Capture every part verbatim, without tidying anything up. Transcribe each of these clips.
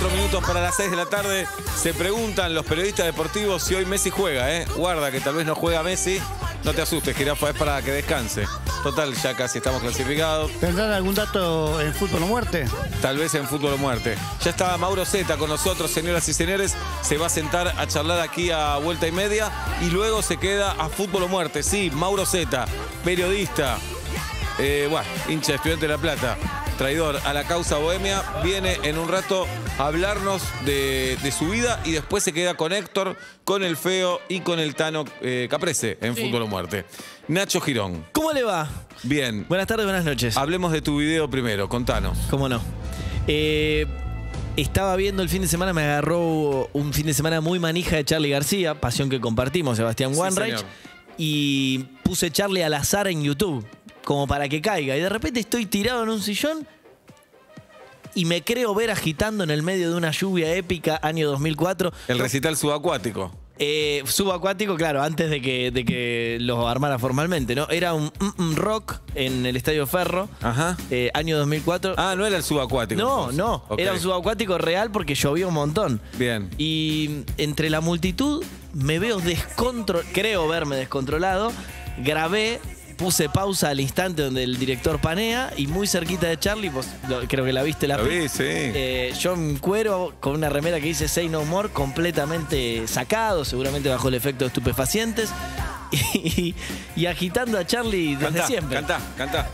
Cuatro minutos para las seis de la tarde. Se preguntan los periodistas deportivos si hoy Messi juega, ¿eh? Guarda que tal vez no juega Messi. No te asustes, Jirafa, es para que descanse. Total, ya casi estamos clasificados. ¿Tendrán algún dato en Fútbol o Muerte? Tal vez en Fútbol o Muerte. Ya está Mauro Zeta con nosotros, señoras y señores. Se va a sentar a charlar aquí a vuelta y media. Y luego se queda a Fútbol o Muerte. Sí, Mauro Zeta, periodista. Eh, bueno, hincha, estudiante de La Plata. Traidor a la causa bohemia, viene en un rato a hablarnos de, de su vida y después se queda con Héctor, con el Feo y con el Tano eh, Caprese en sí. Fútbol o Muerte. Nacho Girón. ¿Cómo le va? Bien. Buenas tardes, buenas noches. Hablemos de tu video primero, contanos. ¿Cómo no? Eh, estaba viendo el fin de semana, me agarró un fin de semana muy manija de Charly García, pasión que compartimos, Sebastián Sí, Wanreich, señor. y puse Charly al azar en YouTube, como para que caiga. Y de repente estoy tirado en un sillón y me creo ver agitando en el medio de una lluvia épica, año dos mil cuatro. El recital subacuático. Eh, subacuático, claro, antes de que, de que lo armara formalmente, ¿no? Era un mm, mm, rock en el Estadio Ferro, Ajá. eh, año dos mil cuatro. Ah, no era el subacuático. No, entonces. no, Okay. era un subacuático real porque llovió un montón. Bien. Y entre la multitud me veo descontrolado, creo verme descontrolado, grabé, puse pausa al instante donde el director panea y muy cerquita de Charly, pues, lo, creo que la viste la Lo vi, sí. eh, yo en cuero con una remera que dice Say No More, completamente sacado, seguramente bajo el efecto de estupefacientes y, y agitando a Charly desde Cantá, siempre. cantá, cantá.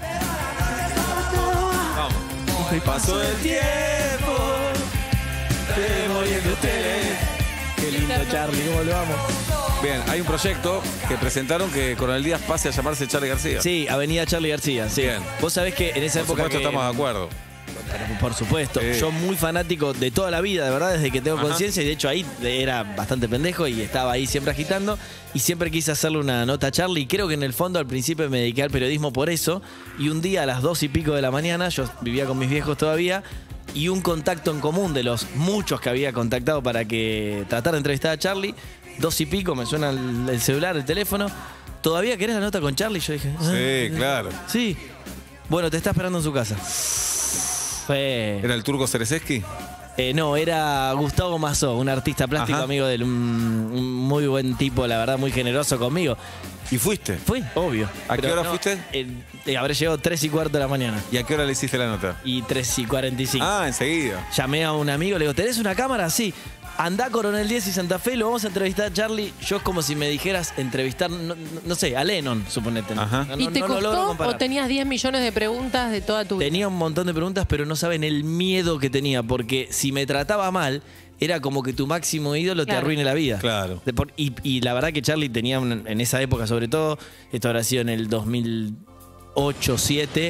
Vamos. Hoy pasó el tiempo. Te voy en hoteles. Qué lindo Charly, ¿cómo lo vamos? Bien, hay un proyecto que presentaron que Coronel Díaz pase a llamarse Charly García. Sí, Avenida Charly García. Sí. Bien. Vos sabés que en esa Por época supuesto que, estamos de acuerdo. Por supuesto. Sí. Yo muy fanático de toda la vida, de verdad, desde que tengo Ajá. conciencia. Y de hecho ahí era bastante pendejo y estaba ahí siempre agitando. Y siempre quise hacerle una nota a Charly. Y creo que en el fondo al principio me dediqué al periodismo por eso. Y un día a las dos y pico de la mañana, yo vivía con mis viejos todavía, y un contacto en común de los muchos que había contactado para que tratara de entrevistar a Charly. Dos y pico, me suena el, el celular, el teléfono. ¿Todavía querés la nota con Charly? Yo dije, ah, Sí, claro. sí. Bueno, te está esperando en su casa. Fue... ¿Era el turco Cerezeski? Eh, no, era Gustavo Mazó, un artista plástico, Ajá. amigo de él, un, un muy buen tipo, la verdad, muy generoso conmigo. ¿Y fuiste? Fui, obvio. ¿A qué Pero hora no, fuiste? eh, eh, habré llegado tres y cuarto de la mañana. ¿Y a qué hora le hiciste la nota? Y tres y cuarenta y cinco. Ah, enseguida. Llamé a un amigo, le digo, ¿tenés una cámara? Sí. Andá a Coronel Díaz y Santa Fe, lo vamos a entrevistar a Charly. Yo es como si me dijeras entrevistar, no, no, no sé, a Lennon, suponete. Ajá. No, ¿Y no, te no lo logro costó comparar. o tenías diez millones de preguntas de toda tu vida? Tenía un montón de preguntas, pero no saben el miedo que tenía, porque si me trataba mal, era como que tu máximo ídolo Claro. te arruine la vida. Claro. De por- y, y la verdad que Charly tenía, un- en esa época sobre todo, esto habrá sido en el dos mil ocho, siete,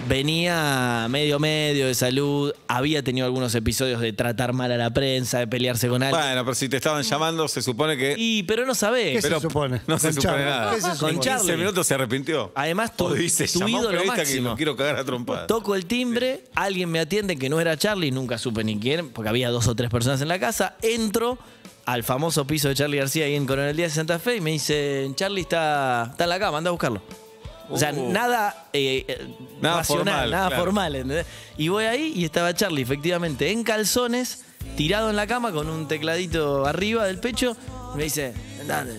venía medio medio de salud, había tenido algunos episodios de tratar mal a la prensa, de pelearse con alguien. Bueno, pero si te estaban llamando, se supone que... Y, pero no sabés. ¿Qué Pero se supone? no se Con supone Charly. nada. ¿Qué se Con supone? Charly. quince minutos se arrepintió. Además, tu, O dice, tu llamá a un ídolo periodista que máximo. lo quiero cagar a trompada. Toco el timbre, alguien me atiende que no era Charly, nunca supe ni quién, porque había dos o tres personas en la casa. Entro al famoso piso de Charly García ahí en Coronel Díaz de Santa Fe y me dicen, Charly está, está en la cama, anda a buscarlo. O sea, Uh. nada, eh, eh, Nada racional, formal, nada claro. formal. ¿entendés? Y voy ahí y estaba Charly, efectivamente, en calzones, tirado en la cama con un tecladito arriba del pecho. Y me dice, sentate.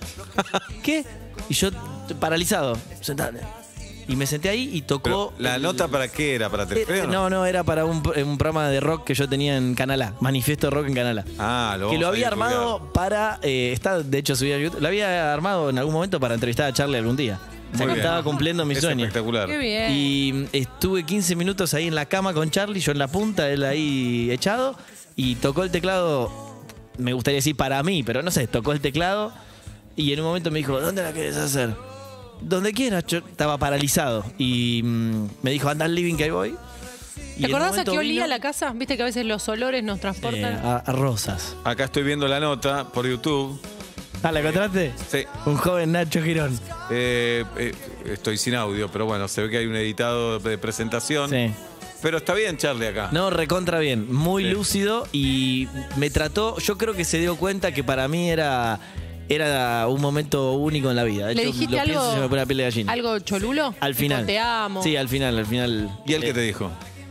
¿Qué? Y yo, paralizado, sentate. Y me senté ahí y tocó... Pero, ¿la el- nota para qué era? ¿Para eh, Telefe o no, no, era para un, un programa de rock que yo tenía en Canal A, Manifiesto Rock en Canal A. Ah, lo Que vamos lo a había ir a armado para, eh, está de hecho subido a YouTube, lo había armado en algún momento para entrevistar a Charly algún día. O sea, Muy que bien. estaba cumpliendo mi Es sueño. espectacular. Qué bien. Y estuve quince minutos ahí en la cama con Charly, yo en la punta, él ahí echado, y tocó el teclado, me gustaría decir para mí, pero no sé, tocó el teclado y en un momento me dijo, ¿dónde la querés hacer? Donde quieras. Yo estaba paralizado y mm, me dijo, anda al living que ahí voy. Y en ¿Te un acordás a momento qué olía vino, la casa? Viste que a veces los olores nos eh, transportan. a, a rosas. Acá estoy viendo la nota por YouTube. Ah, ¿la encontraste? Sí. Un joven Nacho Girón. Eh, eh, estoy sin audio, pero bueno, se ve que hay un editado de presentación. Sí. Pero está bien Charly acá. No, recontra bien. Muy Sí. lúcido y me trató. Yo creo que se dio cuenta que para mí era, era un momento único en la vida. De ¿Le hecho, dijiste lo pienso y algo, se me pone la piel de gallina. algo cholulo? Al final. Tipo, te amo. Sí, al final, al final. ¿Y él Eh, qué te dijo?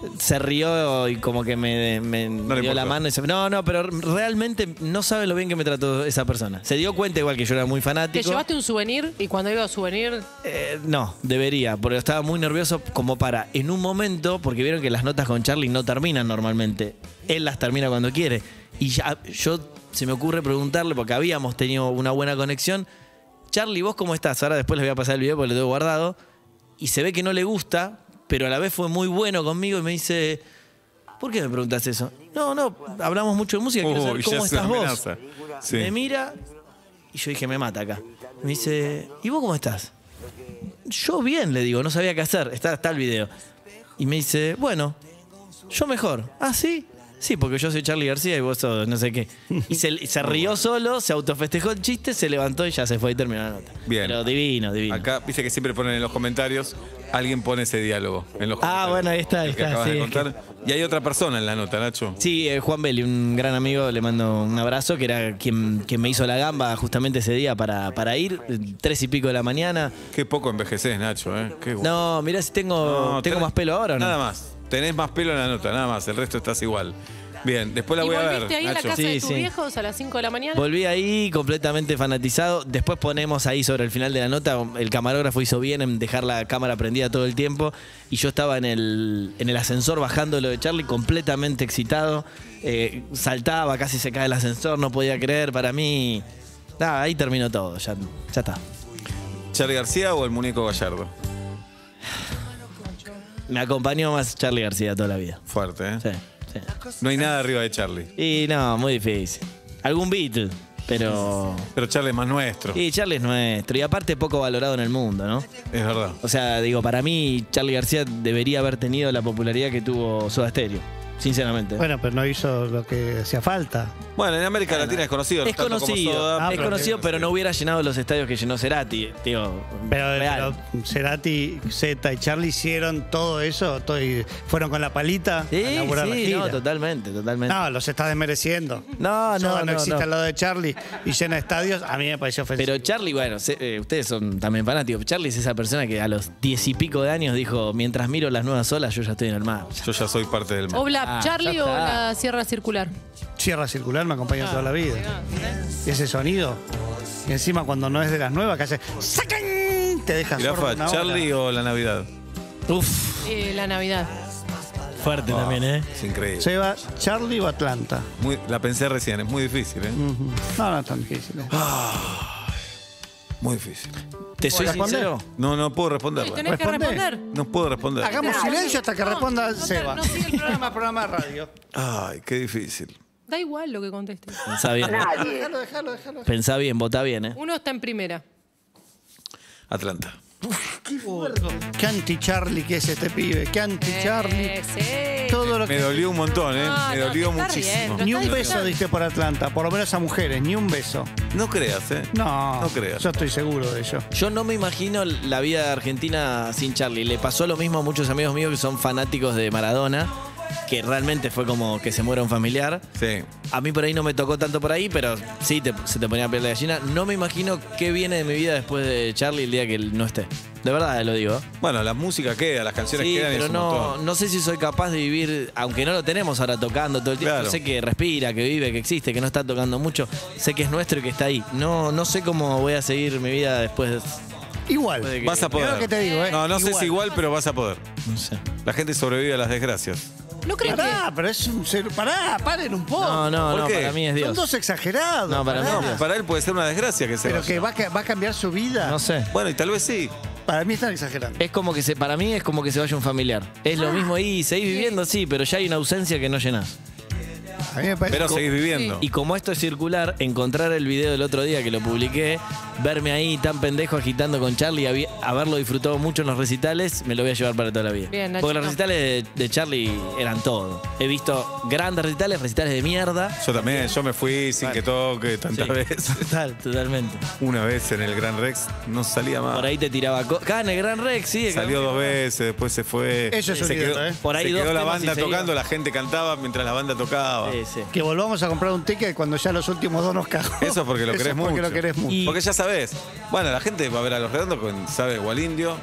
se rió y como que me, me No le dio la importó. mano y se... No, no, pero realmente no sabe lo bien que me trató esa persona. Se dio cuenta igual que yo era muy ¿Te fanático. llevaste un souvenir y cuando iba a souvenir Eh, no, debería, porque estaba muy nervioso como para, en un momento, porque vieron que las notas con Charlie no terminan normalmente. Él las termina cuando quiere. Y ya, yo se me ocurre preguntarle, porque habíamos tenido una buena conexión. Charlie, ¿vos cómo estás? Ahora después les voy a pasar el video porque lo tengo guardado. Y se ve que no le gusta, pero a la vez fue muy bueno conmigo y me dice, ¿por qué me preguntas eso? No, no, hablamos mucho de música, quiero saber Uy, cómo ya se estás vos. amenaza. Sí. Me mira y yo dije, me mata acá. Me dice, ¿y vos cómo estás? Yo bien, le digo, no sabía qué hacer. Está, está el video. Y me dice, bueno, yo mejor. ¿Ah, sí? Sí, porque yo soy Charlie García y vos sos no sé qué. Y se, y se rió solo, se autofestejó el chiste, se levantó y ya se fue y terminó la nota. Bien. Pero divino, divino. Acá, viste que siempre ponen en los comentarios, alguien pone ese diálogo en los Ah, comentarios. bueno, ahí está, ahí El que está, acabas sí, de es contar. Y hay otra persona en la nota, Nacho. Sí, eh, Juan Belli, un gran amigo, le mando un abrazo, que era quien, quien me hizo la gamba justamente ese día para, para ir, eh, tres y pico de la mañana. Qué poco envejeces, Nacho, ¿eh? Qué bueno. No, mirá si tengo, No, tengo tenés- más pelo ahora o no. Nada más. Tenés más pelo en la nota, nada más. El resto estás igual. Bien, después la ¿Y voy a ver, volviste ahí a la Nacho. casa Sí, de tus sí. viejos a las cinco de la mañana? Volví ahí completamente fanatizado. Después ponemos ahí sobre el final de la nota, el camarógrafo hizo bien en dejar la cámara prendida todo el tiempo y yo estaba en el, en el ascensor bajando lo de Charlie completamente excitado. Eh, saltaba, casi se cae el ascensor, no podía creer. Para mí, nada, ahí terminó todo, ya, ya está. ¿Charlie García o el muñeco Gallardo? Me acompañó más Charlie García toda la vida. Fuerte, ¿eh? Sí, sí. No hay nada arriba de Charlie. Y no, muy difícil. Algún Beatle, pero... Pero Charlie es más nuestro. Y Charlie es nuestro. Y aparte poco valorado en el mundo, ¿no? Es verdad. O sea, digo, para mí Charlie García debería haber tenido la popularidad que tuvo Soda Stereo. Sinceramente. Bueno, pero no hizo lo que hacía falta. Bueno, en América Latina es conocido. es tanto como conocido, Soda, Ah, es pero- conocido, pero no hubiera llenado los estadios que llenó Cerati, tío. Pero, real. pero Cerati, Zeta y Charlie hicieron todo eso, todo y fueron con la palita a Sí, laburar la sí, gira. no, totalmente, totalmente. No, los estás desmereciendo. No, no, Soda no, existe no. al lado de Charlie y llena estadios, a mí me pareció ofensivo. Pero Charlie, bueno, se- eh, ustedes son también fanáticos. Charlie es esa persona que a los diez y pico de años dijo, mientras miro las nuevas olas, yo ya estoy en el mar. Yo ya soy parte del mar. ¿Oblap Ah, Charlie ya o está. la Sierra Circular? Sierra Circular me acompaña toda la vida. Ah, Y ese sonido. Y encima cuando no es de las nuevas, que hace ¡sacan! Te deja sordo Jirafa, una hora. ¿Charlie o la Navidad? Uf, eh, la Navidad. fuerte también, ¿eh? Es increíble. Seba, Charlie o Atlanta. Muy- la pensé recién, es muy difícil, ¿eh? Ujú. No, no es tan difícil. ¿eh? Muy difícil. ¿Te soy ¿Responder? sincero? No, no puedo Uy, responderla. ¿Tenés que Responde. responder? No puedo responder. Hagamos silencio hasta que No, responda no, Seba. no sigue el programa. programa de radio. Ay, qué difícil. Da igual lo que conteste. Pensá bien. Déjalo, déjalo, déjalo. Pensá bien, votá bien, ¿eh? Uno está en primera. Atlanta. Qué anti-Charlie que es este pibe. Qué anti-Charlie. Eh, sí. Todo lo Me que... dolo un montón, ¿eh? No, Me no, dolió está muchísimo. bien, Ni Está un beso disfrutando. diste por Atlanta, por lo menos a mujeres, ni un beso. No creas, ¿eh? No, No creas. yo estoy seguro de ello. Yo no me imagino la vida de Argentina sin Charlie. Le pasó lo mismo a muchos amigos míos que son fanáticos de Maradona, que realmente fue como que se muera un familiar. Sí. A mí por ahí no me tocó tanto por ahí, pero sí te- se te ponía piel de gallina. No me imagino qué viene de mi vida después de Charlie el día que él no esté. De verdad lo digo. Bueno, la música queda, las canciones Sí, quedan y pero es un no, montón. no sé si soy capaz de vivir, aunque no lo tenemos ahora tocando todo el tiempo. Claro. Yo sé que respira, que vive, que existe, que no está tocando mucho. Sé que es nuestro y que está ahí. No, no sé cómo voy a seguir mi vida después de... Igual. Puede que- Vas a poder. Mirá lo que te digo, ¿eh? No, no sé Igual. si igual, pero vas a poder. No sé. La gente sobrevive a las desgracias. ¿No crees Pará, que pero es un ser... Pará, paren un poco. No, no, ¿Por no, qué? para mí es Son Dios. dos exagerados. No, para mí pará. es Dios. Para él puede ser una desgracia que se Pero vaya. que va a, ca- va a cambiar su vida. No sé. Bueno, y tal vez sí. Para mí están exagerando. Es como que se, para mí es como que se vaya un familiar. Es lo mismo ahí, seguís viviendo, sí, pero ya hay una ausencia que no llenás. A mí me parece... Pero seguís viviendo. Y como esto es circular, encontrar el video del otro día que lo publiqué, verme ahí tan pendejo agitando con Charlie, habi- haberlo disfrutado mucho en los recitales, me lo voy a llevar para toda la vida. Bien, Nachito. Porque los recitales de, de Charlie eran todo. He visto grandes recitales, recitales de mierda. Yo también, yo me fui sin que toque tantas Sí. veces. Total, totalmente. Una vez en el Gran Rex no salía más. Por ahí te tiraba... co- Acá en el Gran Rex, sí. acá- Salió dos veces, después se fue. Eso es un se ídolo, quedó, ¿eh? Por ahí se dos quedó la temas banda y se tocando, iba. la gente cantaba mientras la banda tocaba. Sí, sí. Que volvamos a comprar un ticket cuando ya los últimos dos nos cagó. Eso es porque lo Eso querés es porque mucho. lo querés mucho. Y- Porque ya sabés. Bueno, la gente va a ver a los redondos con sabe Gualindio,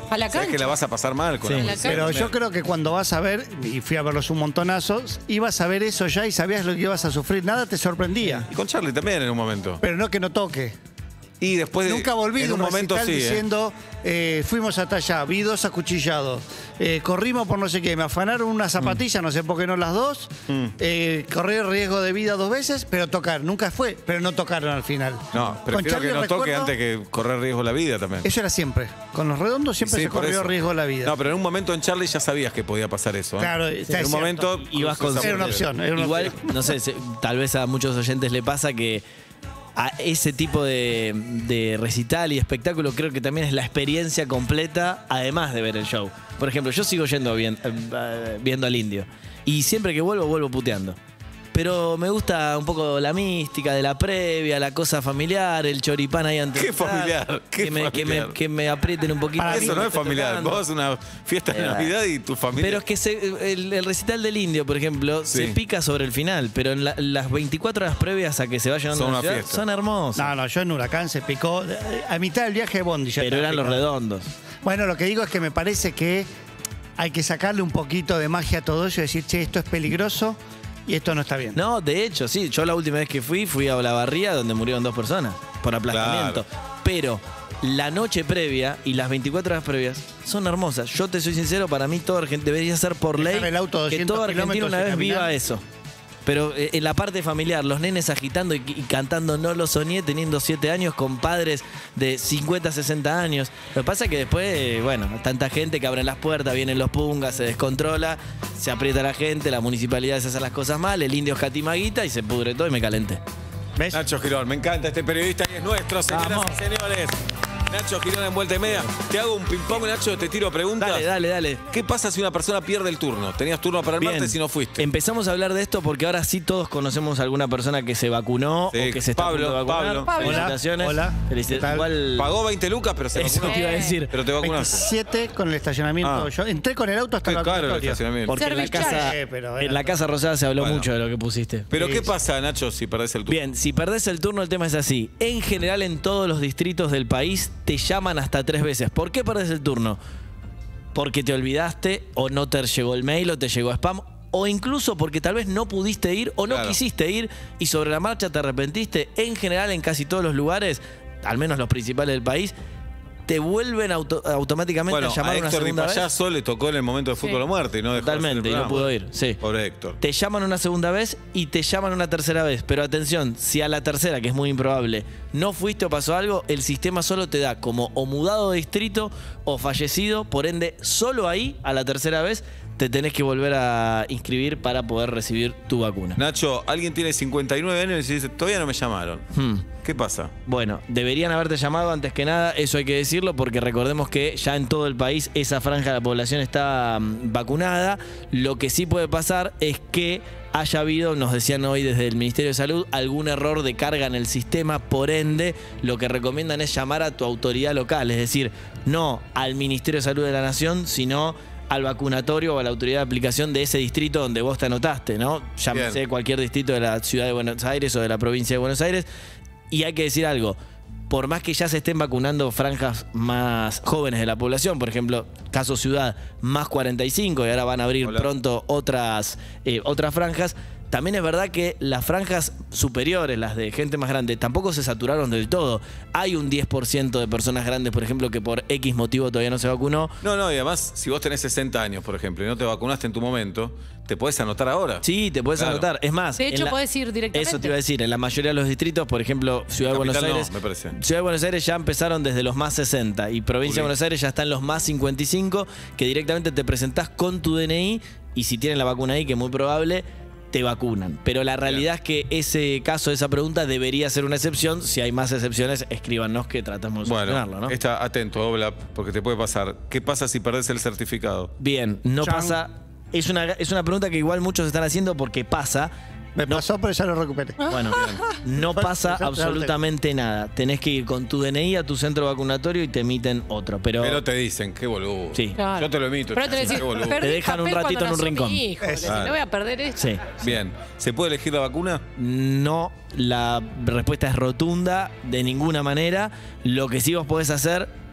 A la sabés cancha. que la vas a pasar mal con Sí. la A la policía Pero también. yo creo que cuando vas a ver, y fui a verlos un montonazo, ibas a ver eso ya y sabías lo que ibas a sufrir. Nada te sorprendía. Y con Charlie también en un momento. Pero no que no toque. Y después de, Nunca volví en de un un momento recital sí, ¿eh? diciendo, eh, fuimos hasta allá, vi dos acuchillados, eh, corrimos por no sé qué, me afanaron una zapatilla, no sé por qué no las dos, Mm. eh, corrí riesgo de vida dos veces, pero tocar, nunca fue, pero no tocaron al final. No, Con prefiero Charlie que no toque recuerdo- antes que correr riesgo la vida también. Eso era siempre. Con los redondos siempre Sí, se por corrió eso. riesgo la vida. No, pero en un momento en Charlie ya sabías que podía pasar eso. ¿eh? Claro, en está, un es momento cierto. ibas con- cruzas Era una por- opción. Era una Igual, opción. no sé, se- tal vez a muchos oyentes le pasa que a ese tipo de, de recital y espectáculo creo que también es la experiencia completa, además de ver el show. Por ejemplo, yo sigo yendo bien- eh, eh, viendo al Indio y siempre que vuelvo, vuelvo puteando. Pero me gusta un poco la mística de la previa, la cosa familiar, el choripán ahí antes. ¿Qué de entrar, familiar? ¿Qué que, me, que me- familiar? que me aprieten un poquito. Para Eso mí no me es esté familiar. tocando. Vos una fiesta de Eh, Navidad y tu familia. Pero es que se- el, el recital del Indio, por ejemplo, Sí. se pica sobre el final, pero en la- las veinticuatro horas previas a que se vayan a Son la una ciudad, fiesta. son hermosas. No, no, yo en Huracán se picó. eh, A mitad del viaje de Bondi ya pero estaba eran los picado. redondos. Bueno, lo que digo es que me parece que hay que sacarle un poquito de magia a todo eso y decir, che, esto es peligroso y esto no está bien. No, de hecho, sí. Yo la última vez que fui, fui a Olavarría, donde murieron dos personas por aplastamiento. Pero la noche previa y las veinticuatro horas previas son hermosas. Yo te soy sincero, para mí todo Argentina debería ser por ley Dejar el auto que doscientos todo argentino kilómetros una y vez caminar. viva eso. Pero eh, en la parte familiar, los nenes agitando y, y cantando No lo soñé, teniendo siete años, con padres de cincuenta, sesenta años. Lo que pasa es que después, eh, bueno, tanta gente que abre las puertas, vienen los pungas, se descontrola, se aprieta la gente, la municipalidad se hace las cosas mal, el indio escatimaguita y se pudre todo y me calenté. ¿Ves? Nacho Girón, me encanta este periodista y es nuestro, señoras Vamos. y señores. Nacho Girón en Vuelta y Media. Te hago un ping-pong, Nacho, te tiro preguntas. Dale, dale, dale. ¿Qué pasa si una persona pierde el turno? Tenías turno para el Bien. martes y no fuiste. Empezamos a hablar de esto porque ahora sí todos conocemos a alguna persona que se vacunó Sí, o que se está Pablo, a punto de vacunar. Pablo. Hola. Felicitaciones. Hola. Felicidades. ¿Qué tal? Igual Pagó veinte lucas, pero se eso vacunó. te iba a decir. Pero te vacunaste. veintisiete con el estacionamiento. Ah. Yo entré con el auto hasta Qué la caro el vacunatoria. estacionamiento. Porque en la Service casa, charge. Eh, pero era en la todo. casa Rosada se habló Bueno. mucho de lo que pusiste. Pero Sí, ¿qué sí. pasa, Nacho, si perdés el turno? Bien, si perdés el turno, el tema es así. En general, en todos los distritos del país te llaman hasta tres veces. ¿Por qué perdés el turno? Porque te olvidaste, o no te llegó el mail, o te llegó spam, o incluso porque tal vez no pudiste ir o no Claro. quisiste ir y sobre la marcha te arrepentiste. En general, en casi todos los lugares, al menos los principales del país, te vuelven auto- automáticamente Bueno, a llamar a una Héctor Di segunda vez. Payaso le tocó en el momento de fútbol Sí. o muerte y no dejó de hacer el Totalmente, y no programa. pudo ir, sí. Pobre Héctor. Te llaman una segunda vez y te llaman una tercera vez. Pero atención, si a la tercera, que es muy improbable, no fuiste o pasó algo, el sistema solo te da como o mudado de distrito o fallecido. Por ende, solo ahí, a la tercera vez, te tenés que volver a inscribir para poder recibir tu vacuna. Nacho, alguien tiene cincuenta y nueve años y dice, todavía no me llamaron. Hmm. ¿Qué pasa? Bueno, deberían haberte llamado antes que nada, eso hay que decirlo, porque recordemos que ya en todo el país esa franja de la población está mm, vacunada. Lo que sí puede pasar es que haya habido, nos decían hoy desde el Ministerio de Salud, algún error de carga en el sistema. Por ende, lo que recomiendan es llamar a tu autoridad local, es decir, no al Ministerio de Salud de la Nación, sino al vacunatorio o a la autoridad de aplicación de ese distrito donde vos te anotaste, ¿no? Llámese Bien. cualquier distrito de la ciudad de Buenos Aires o de la provincia de Buenos Aires. Y hay que decir algo, por más que ya se estén vacunando franjas más jóvenes de la población, por ejemplo, caso ciudad, más cuarenta y cinco, y ahora van a abrir Hola. pronto otras, eh, otras franjas, también es verdad que las franjas superiores, las de gente más grande, tampoco se saturaron del todo. Hay un diez por ciento de personas grandes, por ejemplo, que por X motivo todavía no se vacunó. No, no, y además, si vos tenés sesenta años, por ejemplo, y no te vacunaste en tu momento, te podés anotar ahora. Sí, te puedes Claro. anotar. Es más, De en hecho, la- podés ir directamente. Eso te iba a decir, en la mayoría de los distritos, por ejemplo, Ciudad de Buenos Capital no, Aires, me parece. Ciudad de Buenos Aires ya empezaron desde los más sesenta y provincia Juli. de Buenos Aires ya están los más cincuenta y cinco, que directamente te presentás con tu D N I y si tienen la vacuna ahí, que es muy probable, te vacunan. Pero la realidad es que ese caso, esa pregunta debería ser una excepción. Si hay más excepciones, escríbanos que tratamos de Bueno, solucionarlo, ¿no? está atento, Obla, porque te puede pasar. ¿Qué pasa si perdés el certificado? Bien, no Chan. pasa. Es una, es una pregunta que igual muchos están haciendo porque pasa. Me No. pasó, pero ya lo recuperé. Bueno, no pasa Ya- ya lo tengo. absolutamente nada. Tenés que ir con tu D N I a tu centro vacunatorio y te emiten otro. Pero, Pero te dicen, qué boludo. Sí. Claro. Yo te lo emito. Pero te qué decís, boludo. perdí Te dejan un papel ratito cuando en un nació rincón. mi hijo. Le decís, Claro. no voy a perder esto. sí. Bien, ¿se puede elegir la vacuna? No, la respuesta es rotunda de ninguna manera. Lo que sí vos podés hacer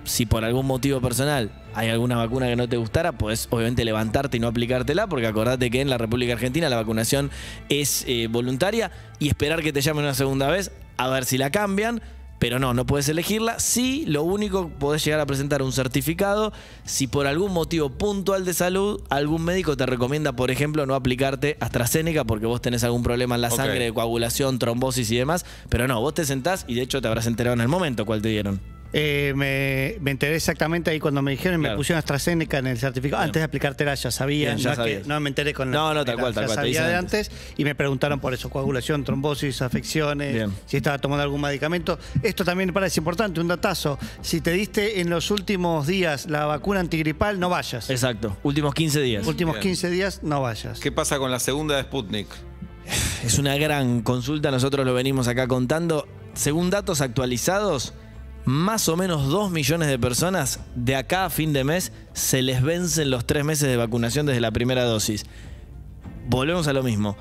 si por algún motivo personal hay alguna vacuna que no te gustara, pues obviamente levantarte y no aplicártela, porque acordate que en la República Argentina la vacunación es eh, voluntaria, y esperar que te llamen una segunda vez a ver si la cambian. Pero no, no puedes elegirla. Sí, lo único, podés llegar a presentar un certificado si por algún motivo puntual de salud algún médico te recomienda, por ejemplo, no aplicarte AstraZeneca porque vos tenés algún problema en la sangre, Okay. de coagulación, trombosis y demás. Pero no, vos te sentás y de hecho te habrás enterado en el momento cuál te dieron. Eh, me, me enteré exactamente ahí cuando me dijeron y Claro. me pusieron AstraZeneca en el certificado. Bien. Antes de aplicártela ya sabía. Bien, ya no, es que- sabías. no me enteré con la. No, no, tal era- cual, tal ya cual, te sabía dicen de antes. antes y me preguntaron por eso: coagulación, trombosis, afecciones, Bien. si estaba tomando algún medicamento. Esto también me parece importante, un datazo. Si te diste en los últimos días la vacuna antigripal, no vayas. Exacto, últimos quince días. Últimos Bien. quince días, no vayas. ¿Qué pasa con la segunda de Sputnik? Es una gran consulta, nosotros lo venimos acá contando. Según datos actualizados, más o menos dos millones de personas de acá a fin de mes se les vencen los tres meses de vacunación desde la primera dosis. Volvemos a lo mismo.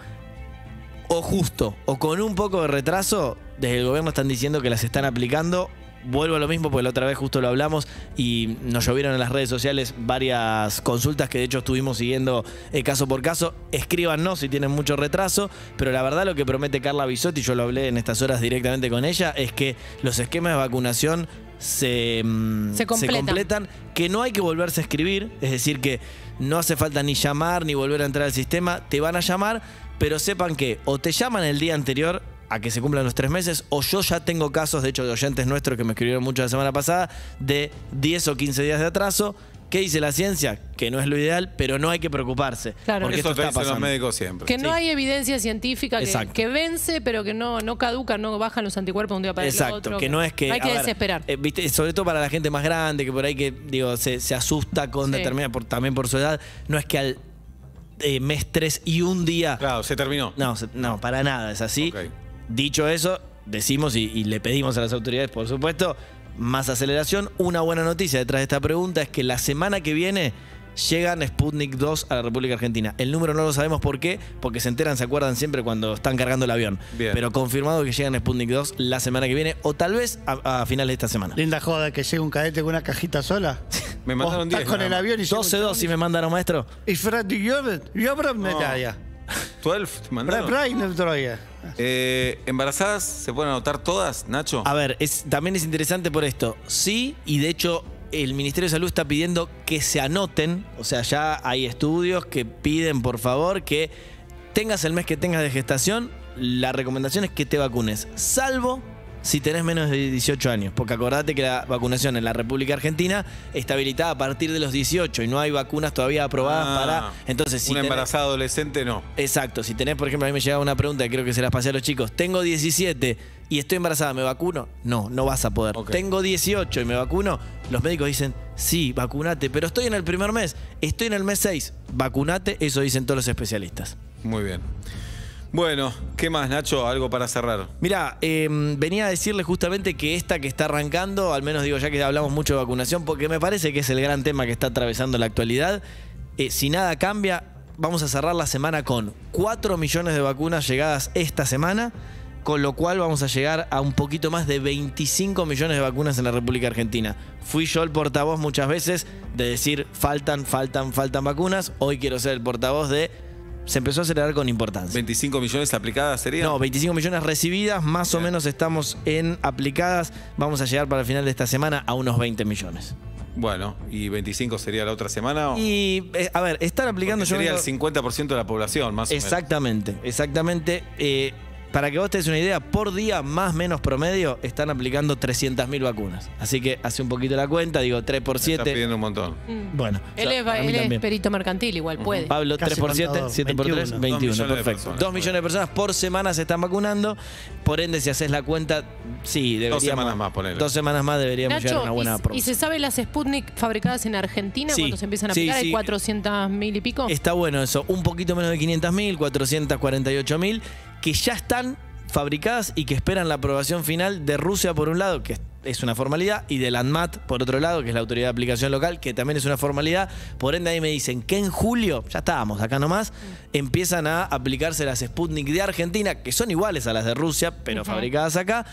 O justo, o con un poco de retraso, desde el gobierno están diciendo que las están aplicando. Vuelvo a lo mismo porque la otra vez justo lo hablamos y nos llovieron en las redes sociales varias consultas que de hecho estuvimos siguiendo eh, caso por caso. Escríbanos si tienen mucho retraso, pero la verdad lo que promete Carla Bisotti, yo lo hablé en estas horas directamente con ella, es que los esquemas de vacunación se, mm, Se completan. completan, que no hay que volverse a escribir, es decir que no hace falta ni llamar ni volver a entrar al sistema, te van a llamar, pero sepan que o te llaman el día anterior a que se cumplan los tres meses, o yo ya tengo casos, de hecho, de oyentes nuestros que me escribieron mucho la semana pasada, de diez o quince días de atraso. ¿Qué dice la ciencia? Que no es lo ideal, pero no hay que preocuparse. Claro. Porque Eso esto te está dicen los pasando. médicos siempre. Que no Sí. hay evidencia científica que, Exacto. que vence, pero que no, no caduca, no bajan los anticuerpos de un día para el Exacto, otro. que no es que... No hay que a ver, desesperar. eh, ¿viste? Sobre todo para la gente más grande, que por ahí que digo se, se asusta con Sí. determinada, por, también por su edad. No es que al eh, mes tres y un día... Claro, se terminó. No, se- no, para nada, es así. Ok. Dicho eso, decimos y, y le pedimos a las autoridades, por supuesto, más aceleración. Una buena noticia detrás de esta pregunta es que la semana que viene llegan Sputnik dos a la República Argentina. El número no lo sabemos por qué, porque se enteran, se acuerdan siempre cuando están cargando el avión. Bien. Pero confirmado que llegan Sputnik dos la semana que viene, o tal vez a, a finales de esta semana. Linda joda que llegue un cadete con una cajita sola. Me mandaron Vos estás diez con nada el más. avión y llega un doce dos si me mandaron, maestro. Y Freddy Jordan, yo abro medalla. doce te mandaron. Brian no Troya. Eh, ¿Embarazadas se pueden anotar todas, Nacho? A ver, es, también es interesante por esto. Sí, y de hecho el Ministerio de Salud está pidiendo que se anoten, o sea, ya hay estudios que piden, por favor, que tengas el mes que tengas de gestación, la recomendación es que te vacunes, salvo si tenés menos de dieciocho años, porque acordate que la vacunación en la República Argentina está habilitada a partir de los dieciocho y no hay vacunas todavía aprobadas Ah, para... Entonces, si una tenés- embarazada adolescente no. Exacto, si tenés, por ejemplo, a mí me llegaba una pregunta que creo que se las pasé a los chicos. Tengo diecisiete y estoy embarazada, ¿me vacuno? No, no vas a poder. Ok. Tengo dieciocho y me vacuno. Los médicos dicen, sí, vacunate, pero estoy en el primer mes, estoy en el mes seis, vacunate, eso dicen todos los especialistas. Muy bien. Bueno, ¿qué más, Nacho? Algo para cerrar. Mirá, eh, venía a decirle justamente que esta que está arrancando, al menos digo ya que hablamos mucho de vacunación, porque me parece que es el gran tema que está atravesando la actualidad, eh, si nada cambia, vamos a cerrar la semana con cuatro millones de vacunas llegadas esta semana, con lo cual vamos a llegar a un poquito más de veinticinco millones de vacunas en la República Argentina. Fui yo el portavoz muchas veces de decir faltan, faltan, faltan vacunas. Hoy quiero ser el portavoz de... Se empezó a acelerar con importancia. ¿veinticinco millones aplicadas sería? No, veinticinco millones recibidas, más o menos estamos en aplicadas. Vamos a llegar para el final de esta semana a unos veinte millones. Bueno, ¿y veinticinco sería la otra semana? o- Y, eh, a ver, están aplicando... Porque yo sería vengo- el cincuenta por ciento de la población, más o menos. Exactamente, exactamente. Eh, para que vos te des una idea, por día, más o menos promedio, están aplicando trescientas mil vacunas. Así que hace un poquito la cuenta, digo, tres por Está siete. pidiendo un montón. Mm. Bueno, Él, ya, es, para mí él es también. perito mercantil, igual puede. Pablo, Casi tres por siete, contador, siete por tres, veintiuno. veintiuno, Dos millones de perfecto. personas. Dos millones de personas por semana se están vacunando. Por ende, si haces la cuenta, sí, deberíamos... semanas más, ponele. Dos semanas más deberíamos llegar a una Nacho, buena ¿y, y promoción. se sabe las Sputnik fabricadas en Argentina Sí, cuando se empiezan a sí, aplicar? sí. ¿Hay cuatrocientas mil y pico? Está bueno eso, un poquito menos de quinientas mil, cuatrocientas cuarenta y ocho mil, que ya están fabricadas y que esperan la aprobación final de Rusia por un lado, que es una formalidad, y de la ANMAT por otro lado, que es la autoridad de aplicación local, que también es una formalidad. Por ende ahí me dicen que en julio, ya estábamos acá nomás, empiezan a aplicarse las Sputnik de Argentina, que son iguales a las de Rusia, pero Ujú. fabricadas acá.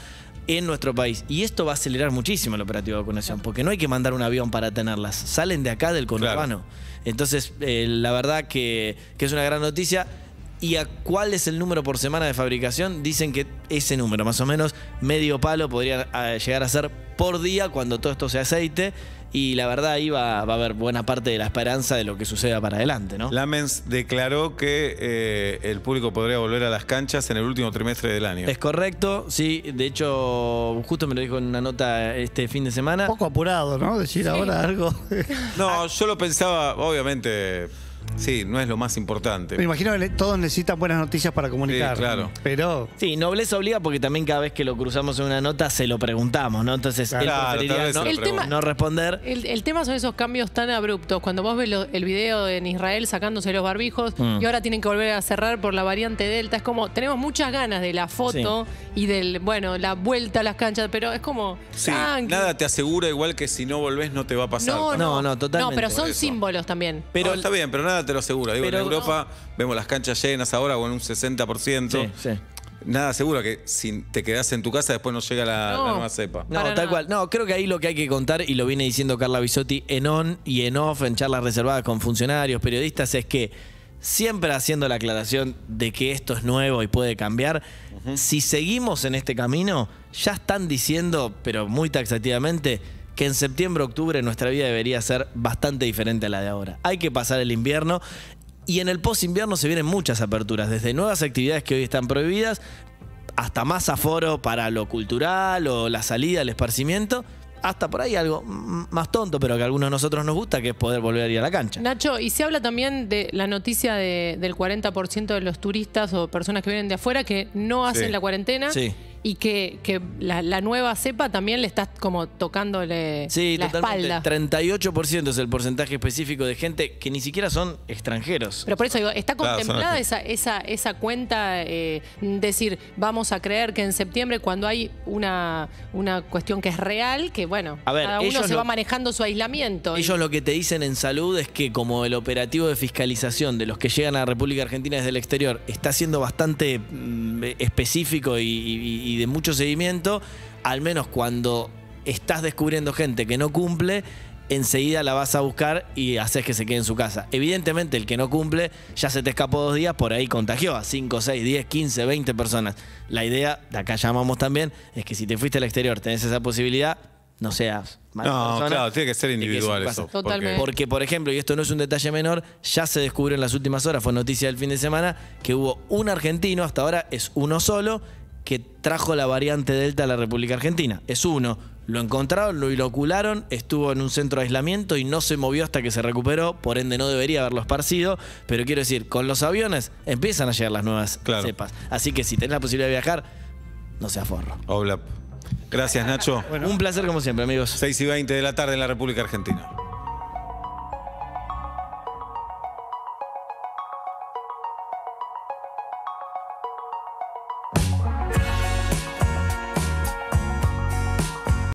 en nuestro país. Y esto va a acelerar muchísimo el operativo de vacunación, porque no hay que mandar un avión para tenerlas. Salen de acá del conurbano. Claro. Entonces, eh, la verdad que, que es una gran noticia. ¿Y a cuál es el número por semana de fabricación? Dicen que ese número, más o menos medio palo, podría a, llegar a ser por día cuando todo esto se aceite. Y la verdad ahí va, va a haber buena parte de la esperanza de lo que suceda para adelante, ¿no? Lamens declaró que eh, el público podría volver a las canchas en el último trimestre del año. Es correcto, sí. De hecho, justo me lo dijo en una nota este fin de semana. Un poco apurado, ¿no? Decir sí. ahora algo. No, yo lo pensaba, obviamente... Sí, no es lo más importante. Me imagino que todos necesitan buenas noticias para comunicar. Sí, claro. Pero... Sí, nobleza obliga porque también cada vez que lo cruzamos en una nota se lo preguntamos, ¿no? Entonces claro, él preferiría no, el tema, no responder. El, el tema son esos cambios tan abruptos. Cuando vos ves lo, el video en Israel sacándose los barbijos mm. y ahora tienen que volver a cerrar por la variante Delta. Es como, tenemos muchas ganas de la foto sí. y del, bueno, la vuelta a las canchas, pero es como... Sí, nada te asegura igual que si no volvés no te va a pasar. No, no, no, no totalmente. No, pero son símbolos también. Pero no, está bien, pero nada te lo asegura. Digo, pero, en Europa no. vemos las canchas llenas ahora con un sesenta por ciento. Sí, sí. Nada asegura que si te quedás en tu casa después no llega la, no, la nueva cepa. No, tal nada. cual. No, creo que ahí lo que hay que contar, y lo viene diciendo Carla Bisotti en on y en off, en charlas reservadas con funcionarios, periodistas, es que siempre haciendo la aclaración de que esto es nuevo y puede cambiar, uh-huh. si seguimos en este camino, ya están diciendo, pero muy taxativamente, que en septiembre, octubre nuestra vida debería ser bastante diferente a la de ahora. Hay que pasar el invierno y en el post-invierno se vienen muchas aperturas, desde nuevas actividades que hoy están prohibidas hasta más aforo para lo cultural o la salida, el esparcimiento, hasta por ahí algo más tonto, pero que a algunos de nosotros nos gusta, que es poder volver a ir a la cancha. Nacho, y se habla también de la noticia de, del cuarenta por ciento de los turistas o personas que vienen de afuera que no hacen sí. la cuarentena. Sí. Y que, que la, la nueva cepa también le está como tocándole sí, la totalmente. espalda. treinta y ocho por ciento es el porcentaje específico de gente que ni siquiera son extranjeros. Pero por eso digo, ¿está Claro, contemplada esa, esa, esa cuenta? Eh, decir, vamos a creer que en septiembre, cuando hay una, una cuestión que es real, que bueno, a ver, cada uno se lo, va manejando su aislamiento. Ellos y... lo que te dicen en salud es que como el operativo de fiscalización de los que llegan a la República Argentina desde el exterior está siendo bastante mm, específico y, y, y de mucho seguimiento, al menos cuando estás descubriendo gente que no cumple, enseguida la vas a buscar y haces que se quede en su casa. Evidentemente el que no cumple ya se te escapó dos días, por ahí contagió a cinco, seis, diez, quince, veinte personas. La idea, de acá llamamos también, es que si te fuiste al exterior tenés esa posibilidad, no seas mala no, persona. claro, tiene que ser individual eso. Totalmente. Porque, por ejemplo, y esto no es un detalle menor, ya se descubrió en las últimas horas, fue noticia del fin de semana, que hubo un argentino, hasta ahora es uno solo, que trajo la variante Delta a la República Argentina. Es uno. Lo encontraron, lo inocularon, estuvo en un centro de aislamiento y no se movió hasta que se recuperó, por ende no debería haberlo esparcido, pero quiero decir, con los aviones empiezan a llegar las nuevas claro. cepas. Así que si tenés la posibilidad de viajar, no seas forro. Hola. Gracias, Nacho. Bueno, un placer como siempre, amigos. seis y veinte de la tarde en la República Argentina.